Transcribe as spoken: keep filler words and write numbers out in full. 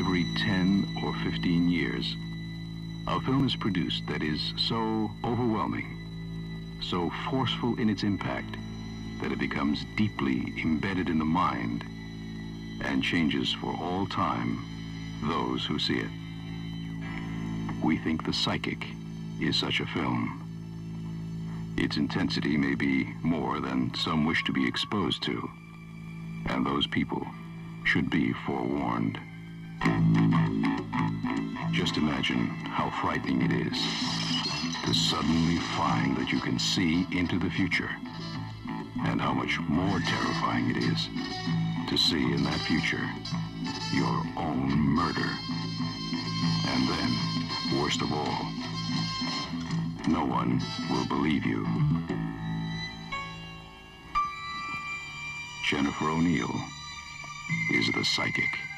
every ten or fifteen years, a film is produced that is so overwhelming, so forceful in its impact, that it becomes deeply embedded in the mind and changes for all time those who see it. We think The Psychic is such a film. Its intensity may be more than some wish to be exposed to, and those people should be forewarned. Just imagine how frightening it is to suddenly find that you can see into the future, and how much more terrifying it is to see in that future your own murder. And then, worst of all, no one will believe you. Jennifer O'Neill is the psychic.